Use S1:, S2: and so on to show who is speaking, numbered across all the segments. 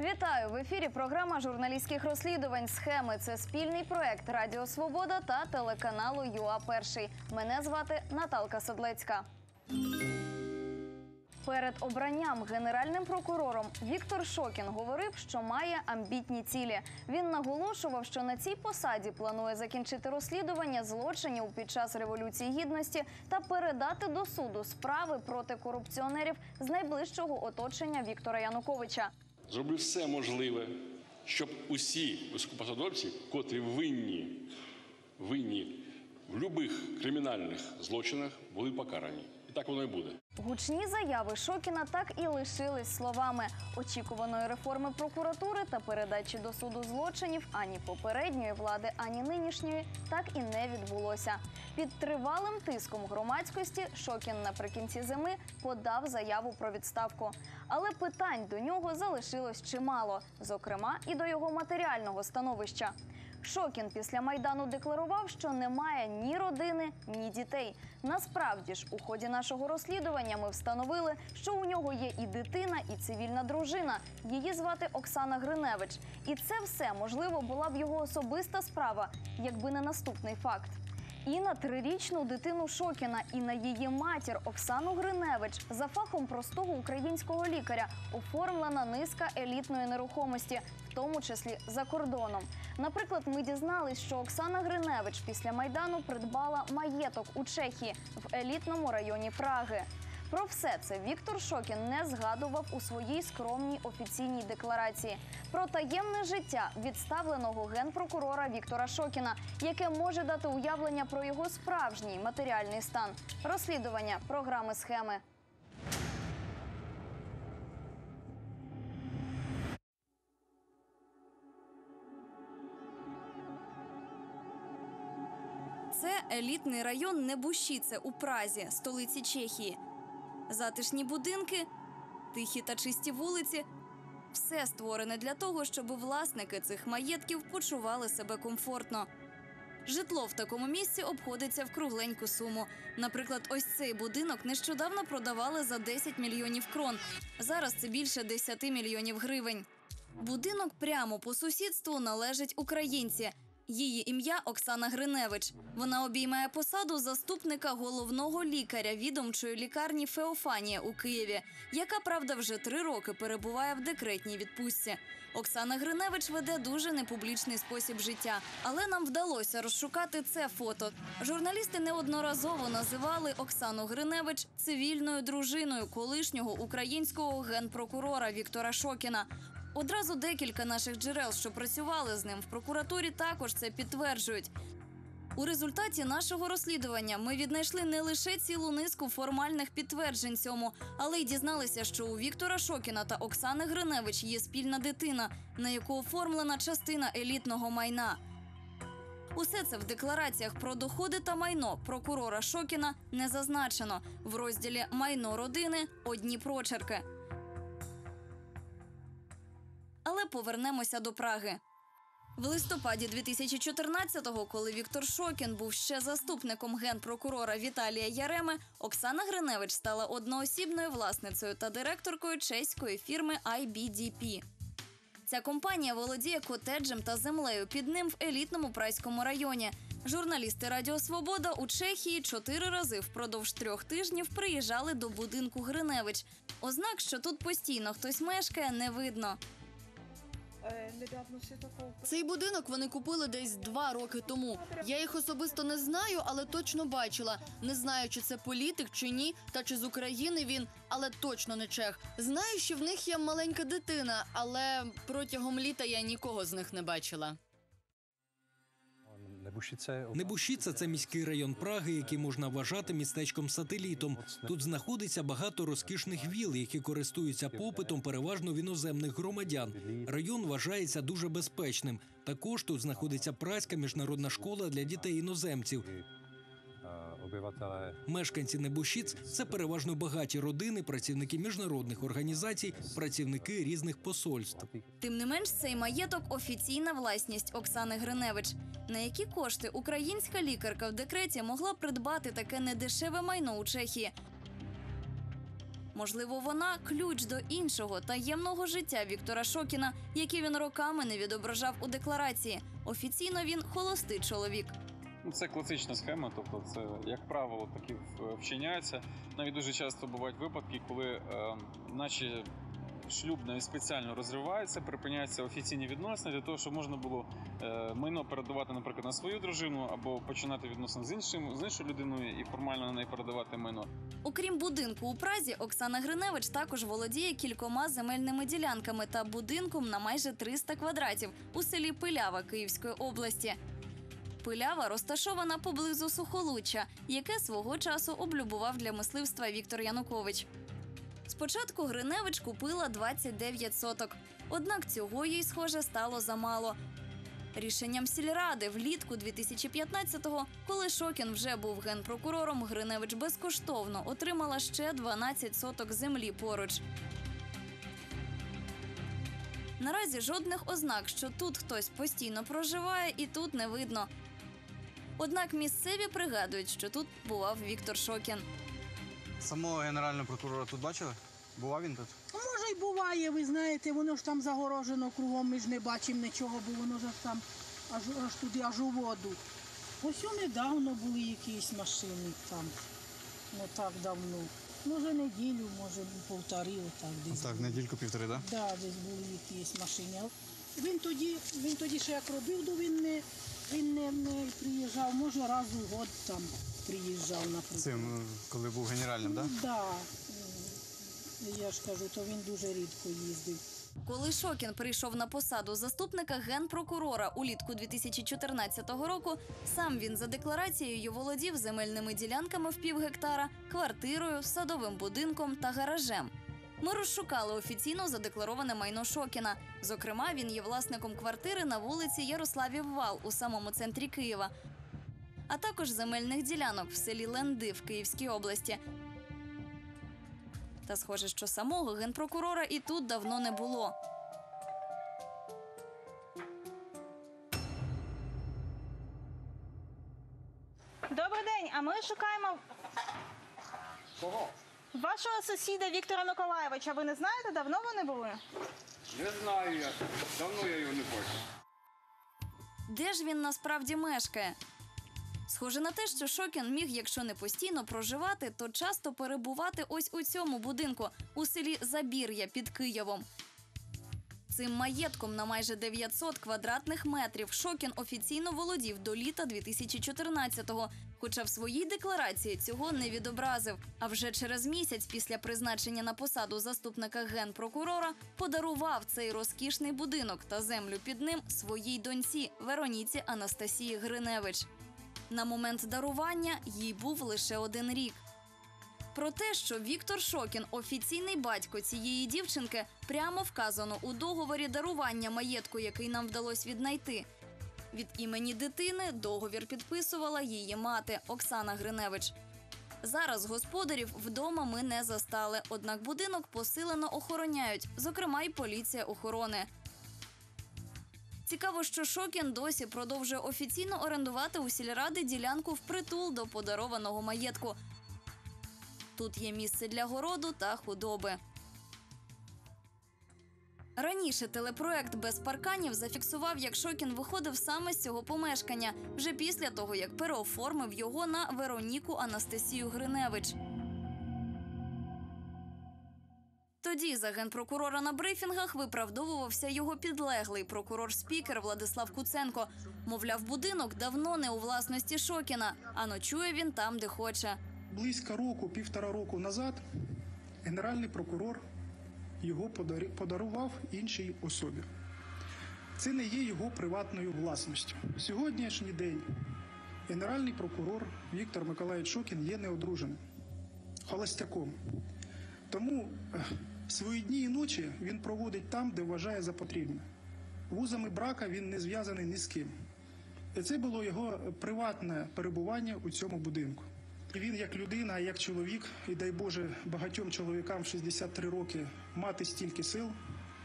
S1: Вітаю! В ефірі програма журналістських розслідувань «Схеми». Це спільний проект Радіо Свобода та телеканалу ЮА Перший. Мене звати Наталка Седлецька. Перед обранням генеральним прокурором Віктор Шокін говорив, що має амбітні цілі. Він наголошував, що на цій посаді планує закінчити розслідування злочинів під час Революції Гідності та передати до суду справи проти корупціонерів з найближчого оточення Віктора Януковича.
S2: Зроблю все можливе, щоб усі високопосадовці, котрі винні в будь-яких кримінальних злочинах, були покарані. І так воно і буде.
S1: Гучні заяви Шокіна так і лишились словами. Очікуваної реформи прокуратури та передачі до суду злочинів ані попередньої влади, ані нинішньої так і не відбулося. Під тривалим тиском громадськості Шокін наприкінці зими подав заяву про відставку. Але питань до нього залишилось чимало, зокрема і до його матеріального становища. Шокін після Майдану декларував, що не має ні родини, ні дітей. Насправді ж, у ході нашого розслідування ми встановили, що у нього є і дитина, і цивільна дружина. Її звати Оксана Гриневич. І це все, можливо, була б його особиста справа, якби не наступний факт. І на 3-річну дитину Шокіна, і на її матір Оксану Гриневич за фахом простого українського лікаря оформлена низка елітної нерухомості, в тому числі за кордоном. Наприклад, ми дізнались, що Оксана Гриневич після Майдану придбала маєток у Чехії в елітному районі Праги. Про все це Віктор Шокін не згадував у своїй скромній офіційній декларації. Про таємне життя відставленого генпрокурора Віктора Шокіна, яке може дати уявлення про його справжній матеріальний стан. Розслідування програми «Схеми». Це елітний район Небушіце у Празі, столиці Чехії. Затишні будинки, тихі та чисті вулиці – все створене для того, щоб власники цих маєтків почували себе комфортно. Житло в такому місці обходиться в кругленьку суму. Наприклад, ось цей будинок нещодавно продавали за 10 мільйонів крон. Зараз це більше 10 мільйонів гривень. Будинок прямо по сусідству належить українці. Її ім'я Оксана Гриневич. Вона обіймає посаду заступника головного лікаря відомчої лікарні «Феофанія» у Києві, яка, правда, вже 3 роки перебуває в декретній відпустці. Оксана Гриневич веде дуже непублічний спосіб життя, але нам вдалося розшукати це фото. Журналісти неодноразово називали Оксану Гриневич цивільною дружиною колишнього українського генпрокурора Віктора Шокіна. Одразу декілька наших джерел, що працювали з ним в прокуратурі, також це підтверджують. У результаті нашого розслідування ми віднайшли не лише цілу низку формальних підтверджень цьому, але й дізналися, що у Віктора Шокіна та Оксани Гриневич є спільна дитина, на яку оформлена частина елітного майна. Усе це в деклараціях про доходи та майно прокурора Шокіна не зазначено. В розділі «Майно родини» одні прочерки. Але повернемося до Праги. В листопаді 2014-го, коли Віктор Шокін був ще заступником генпрокурора Віталія Яреми, Оксана Гриневич стала одноосібною власницею та директоркою чеської фірми IBDP. Ця компанія володіє котеджем та землею під ним в елітному Празькому районі. Журналісти Радіо Свобода у Чехії 4 рази впродовж 3 тижнів приїжджали до будинку Гриневич. Ознак, що тут постійно хтось мешкає, не видно.
S3: Цей будинок вони купили десь 2 роки тому. Я їх особисто не знаю, але точно бачила. Не знаю, чи це політик, чи ні, та чи з України він, але точно не чех. Знаю, що в них є маленька дитина, але протягом літа я нікого з них не бачила.
S4: Небушіце – це міський район Праги, який можна вважати містечком-сателітом. Тут знаходиться багато розкішних віл, які користуються попитом переважно в іноземних громадян. Район вважається дуже безпечним. Також тут знаходиться Празька міжнародна школа для дітей-іноземців. Мешканці Небушіц – це переважно багаті родини, працівники міжнародних організацій, працівники різних посольств.
S1: Тим не менш, цей маєток – офіційна власність Оксани Гриневич. На які кошти українська лікарка в декреті могла придбати таке недешеве майно у Чехії? Можливо, вона – ключ до іншого таємного життя Віктора Шокіна, яке він роками не відображав у декларації. Офіційно він – холостий чоловік.
S5: Це класична схема, тобто це, як правило, таки вчиняється. Навіть дуже часто бувають випадки, коли наче шлюб навіть спеціально розривається, припиняються офіційні відносини для того, щоб можна було майно передавати, наприклад, на свою дружину або починати відносини з іншою людиною і формально на неї передавати майно.
S1: Окрім будинку у Празі, Оксана Гриневич також володіє кількома земельними ділянками та будинком на майже 300 квадратів у селі Пилява Київської області. Пилява розташована поблизу Сухолуччя, яке свого часу облюбував для мисливства Віктор Янукович. Спочатку Гриневич купила 29 соток. Однак цього їй, схоже, стало замало. Рішенням сільради влітку 2015-го, коли Шокін вже був генпрокурором, Гриневич безкоштовно отримала ще 12 соток землі поруч. Наразі жодних ознак, що тут хтось постійно проживає, і тут не видно. Однак місцеві пригадують, що тут бував Віктор Шокін.
S6: Самого генерального прокурора тут бачили? Бував він тут?
S7: Може й буває, ви знаєте, воно ж там загорожено кругом, ми ж не бачимо нічого, бо воно ж там аж туди, аж у воду. Ось недавно були якісь машини там, не так давно. Може неділю, може півтори, отак десь.
S6: Так, недільку-півтори, так?
S7: Так, да, десь були якісь машини. Він тоді ще як робив, то він не приїжджав, може раз у год там приїжджав, наприклад.
S6: Цим, коли був генеральним, так?
S7: Так, я ж кажу, то він дуже рідко їздив.
S1: Коли Шокін прийшов на посаду заступника генпрокурора улітку 2014 року, сам він за декларацією володів земельними ділянками в півгектара, квартирою, садовим будинком та гаражем. Ми розшукали офіційно задеклароване майно Шокіна. Зокрема, він є власником квартири на вулиці Ярославів Вал у самому центрі Києва, а також земельних ділянок в селі Ленди в Київській області. Та схоже, що самого генпрокурора і тут давно не було.
S8: Добрий день, а ми шукаємо
S2: Кого?
S8: вашого сусіда Віктора Миколайовича. Ви не знаєте, давно вони були?
S2: Не знаю я. Давно я його не бачив.
S1: Де ж він насправді мешкає? Схоже на те, що Шокін міг, якщо не постійно проживати, то часто перебувати ось у цьому будинку, у селі Забір'я під Києвом. Цим маєтком на майже 900 квадратних метрів Шокін офіційно володів до літа 2014-го, хоча в своїй декларації цього не відобразив. А вже через місяць після призначення на посаду заступника генпрокурора подарував цей розкішний будинок та землю під ним своїй доньці Вероніці Анастасії Гриневич. На момент дарування їй був лише 1 рік. Про те, що Віктор Шокін – офіційний батько цієї дівчинки, прямо вказано у договорі дарування маєтку, який нам вдалося віднайти. Від імені дитини договір підписувала її мати Оксана Гриневич. Зараз господарів вдома ми не застали, однак будинок посилено охороняють, зокрема й поліція охорони. Цікаво, що Шокін досі продовжує офіційно орендувати у сільради ділянку впритул до подарованого маєтку. Тут є місце для городу та худоби. Раніше телепроект «Без парканів» зафіксував, як Шокін виходив саме з цього помешкання, вже після того, як переоформив його на Вероніку Анастасію Гриневич. Тоді за генпрокурора на брифінгах виправдовувався його підлеглий прокурор-спікер Владислав Куценко. Мовляв, будинок давно не у власності Шокіна, а ночує він там, де хоче.
S9: Близько півтора року назад генеральний прокурор його подарував іншій особі. Це не є його приватною власністю. В сьогоднішній день генеральний прокурор Віктор Миколайович Шокін є неодруженим, холостяком. Тому свої дні і ночі він проводить там, де вважає за потрібне. Вузами брака він не зв'язаний ні з ким. І це було його приватне перебування у цьому будинку. І він як людина, як чоловік, і дай Боже багатьом чоловікам в 63 роки мати стільки сил,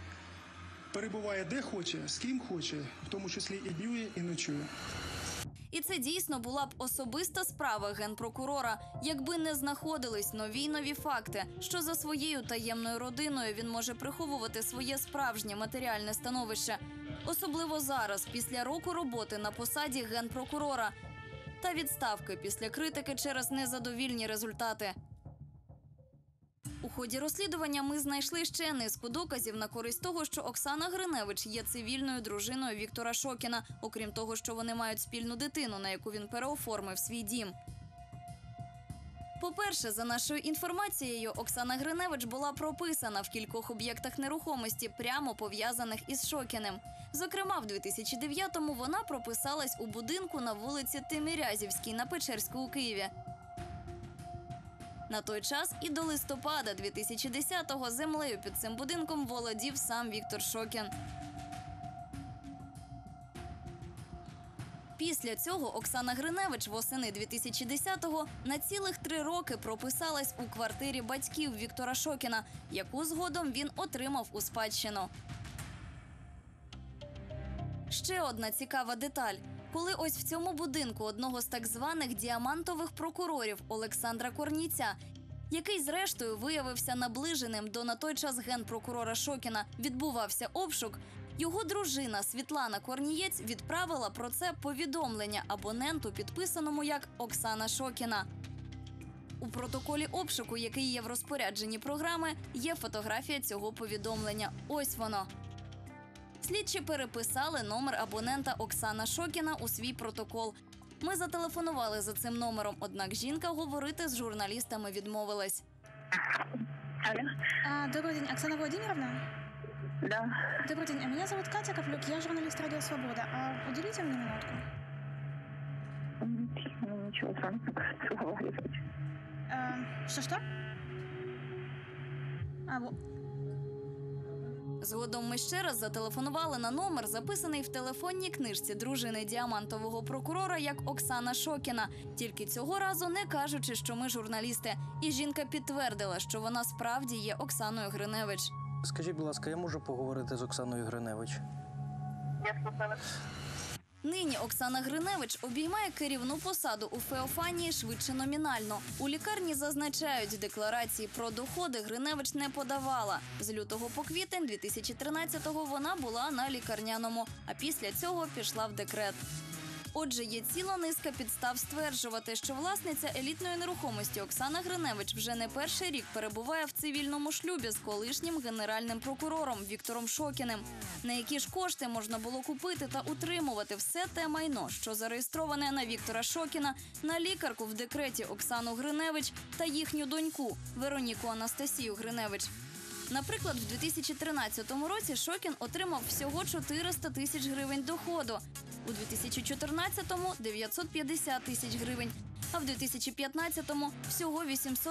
S9: перебуває де хоче, з ким хоче, в тому числі і днює, і ночує.
S1: І це дійсно була б особиста справа генпрокурора, якби не знаходились нові й нові факти, що за своєю таємною родиною він може приховувати своє справжнє матеріальне становище. Особливо зараз, після року роботи на посаді генпрокурора та відставки після критики через незадовільні результати. У ході розслідування ми знайшли ще низку доказів на користь того, що Оксана Гриневич є цивільною дружиною Віктора Шокіна, окрім того, що вони мають спільну дитину, на яку він переоформив свій дім. По-перше, за нашою інформацією, Оксана Гриневич була прописана в кількох об'єктах нерухомості, прямо пов'язаних із Шокіним. Зокрема, в 2009-му вона прописалась у будинку на вулиці Тимирязівській на Печерську у Києві. На той час і до листопада 2010-го землею під цим будинком володів сам Віктор Шокін. Після цього Оксана Гриневич восени 2010-го на цілих 3 роки прописалась у квартирі батьків Віктора Шокіна, яку згодом він отримав у спадщину. Ще одна цікава деталь. Коли ось в цьому будинку одного з так званих діамантових прокурорів Олександра Корніця, який зрештою виявився наближеним до на той час генпрокурора Шокіна, відбувався обшук, його дружина Світлана Корнієць відправила про це повідомлення абоненту, підписаному як Оксана Шокіна. У протоколі обшуку, який є в розпорядженні програми, є фотографія цього повідомлення. Ось воно. Слідчі переписали номер абонента Оксана Шокіна у свій протокол. Ми зателефонували за цим номером, однак жінка говорити з журналістами відмовилась.
S8: Алло. Добрый день, Оксана Владимировна?
S10: Да.
S8: Добрый день, меня зовут Катя Каплюк, я журналист «Радио Свобода». Уделите мне минутку.
S10: Ну, ничего, сам разговаривать.
S8: Что-что?
S1: Згодом ми ще раз зателефонували на номер, записаний в телефонній книжці дружини діамантового прокурора як Оксана Шокіна, тільки цього разу не кажучи, що ми журналісти. І жінка підтвердила, що вона справді є Оксаною Гриневич.
S11: Скажіть, будь ласка, я можу поговорити з Оксаною Гриневич?
S10: Я слухала.
S1: Нині Оксана Гриневич обіймає керівну посаду у Феофанії швидше номінально. У лікарні зазначають, декларації про доходи Гриневич не подавала. З лютого по квітень 2013-го вона була на лікарняному, а після цього пішла в декрет. Отже, є ціла низка підстав стверджувати, що власниця елітної нерухомості Оксана Гриневич вже не перший рік перебуває в цивільному шлюбі з колишнім генеральним прокурором Віктором Шокіним. На які ж кошти можна було купити та утримувати все те майно, що зареєстроване на Віктора Шокіна, на лікарку в декреті Оксану Гриневич та їхню доньку Вероніку Анастасію Гриневич. Наприклад, в 2013 році Шокін отримав всього 400 тисяч гривень доходу, у 2014-му – 950 тисяч гривень, а в 2015-му – всього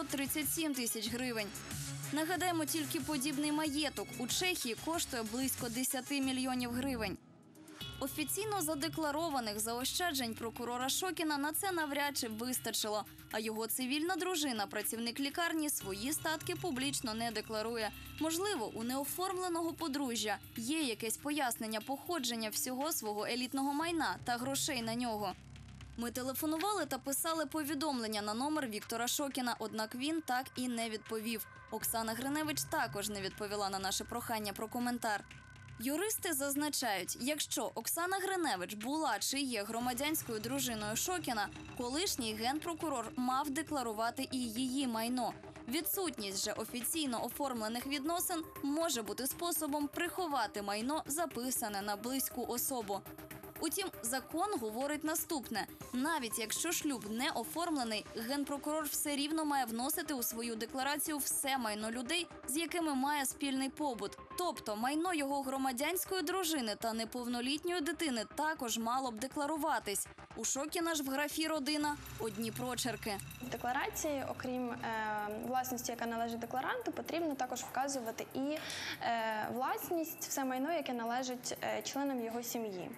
S1: 837 тисяч гривень. Нагадаємо, тільки подібний маєток у Чехії коштує близько 10 мільйонів гривень. Офіційно задекларованих заощаджень прокурора Шокіна на це навряд чи вистачило, а його цивільна дружина, працівник лікарні, свої статки публічно не декларує. Можливо, у неоформленого подружжя є якесь пояснення походження всього свого елітного майна та грошей на нього. Ми телефонували та писали повідомлення на номер Віктора Шокіна, однак він так і не відповів. Оксана Гриневич також не відповіла на наше прохання про коментар. Юристи зазначають, якщо Оксана Гриневич була чи є громадянською дружиною Шокіна, колишній генпрокурор мав декларувати і її майно. Відсутність же офіційно оформлених відносин може бути способом приховати майно, записане на близьку особу. Утім, закон говорить наступне. Навіть якщо шлюб не оформлений, генпрокурор все рівно має вносити у свою декларацію все майно людей, з якими має спільний побут. Тобто майно його громадянської дружини та неповнолітньої дитини також мало б декларуватись. У Шокіна ж в графі «Родина» одні прочерки.
S12: В декларації, окрім власності, яка належить декларанту, потрібно також вказувати і власність, все майно, яке належить членам його сім'ї.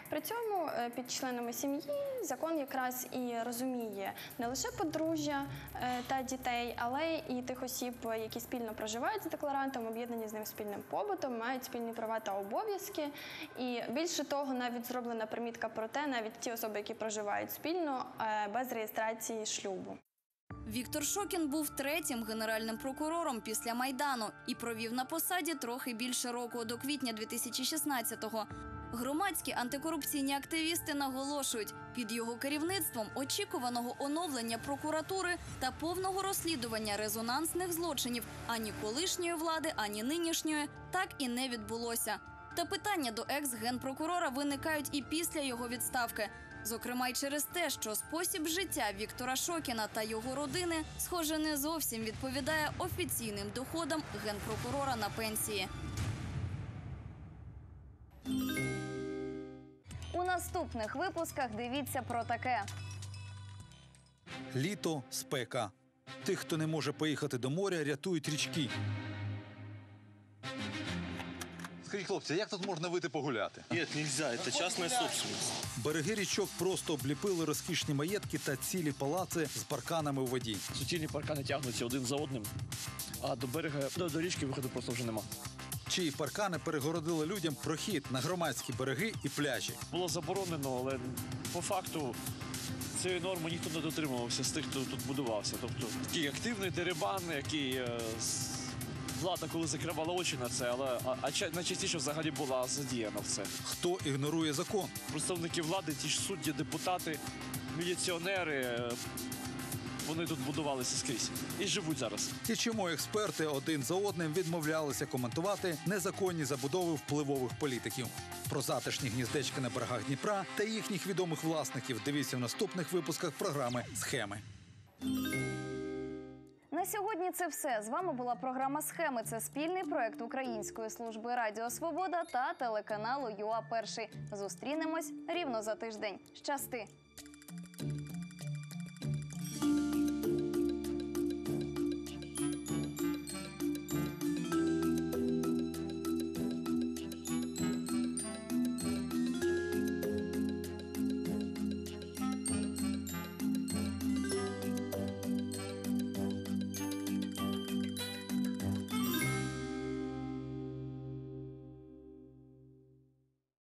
S12: При цьому під членами сім'ї закон якраз і розуміє не лише подружжя та дітей, але і тих осіб, які спільно проживають з декларантом, об'єднані з ним спільним побутом, мають спільні права та обов'язки. І більше того, навіть зроблена примітка про те, навіть ті особи, які проживають спільно, без реєстрації шлюбу.
S1: Віктор Шокін був третім генеральним прокурором після Майдану і провів на посаді трохи більше року, до квітня 2016-го. Громадські антикорупційні активісти наголошують, під його керівництвом очікуваного оновлення прокуратури та повного розслідування резонансних злочинів ані колишньої влади, ані нинішньої так і не відбулося. Та питання до екс-генпрокурора виникають і після його відставки. Зокрема, й через те, що спосіб життя Віктора Шокіна та його родини, схоже, не зовсім відповідає офіційним доходам генпрокурора на пенсії. У наступних випусках дивіться про таке.
S13: Літо, спека. Тих, хто не може поїхати до моря, рятують річки.
S14: Скажіть, хлопці, як тут можна вийти погуляти?
S15: Ні, нельзя, це частна собственность.
S13: Береги річок просто обліпили розкішні маєтки та цілі палаци з парканами у воді.
S15: Суцільні паркани тягнуться один за одним, а до берега, до річки виходу просто вже нема.
S13: Чиї паркани перегородили людям прохід на громадські береги і пляжі.
S15: Було заборонено, але по факту цієї норми ніхто не дотримувався з тих, хто тут будувався. Тобто такий активний дерибан, який влада коли закривала очі на це, але найчастіше взагалі була задіяна в це.
S13: Хто ігнорує закон?
S15: Представники влади, ті ж судді, депутати, міліціонери, вони тут будувалися скрізь і живуть зараз.
S13: І чому експерти один за одним відмовлялися коментувати незаконні забудови впливових політиків? Про затишні гніздечки на берегах Дніпра та їхніх відомих власників дивіться в наступних випусках програми «Схеми».
S1: На сьогодні це все. З вами була програма «Схеми». Це спільний проект Української служби Радіо Свобода та телеканалу ЮА Перший. Зустрінемось рівно за тиждень. Щасти!